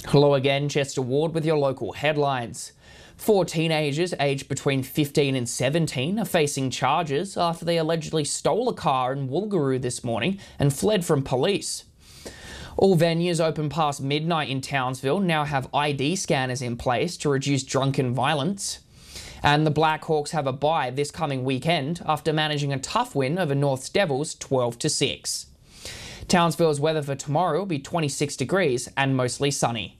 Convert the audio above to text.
Hello again, Chester Ward with your local headlines. 4 teenagers aged between 15 and 17 are facing charges after they allegedly stole a car in Woolgaroo this morning and fled from police. All venues open past midnight in Townsville now have ID scanners in place to reduce drunken violence. And the Blackhawks have a bye this coming weekend after managing a tough win over North's Devils 12-6. Townsville's weather for tomorrow will be 26 degrees and mostly sunny.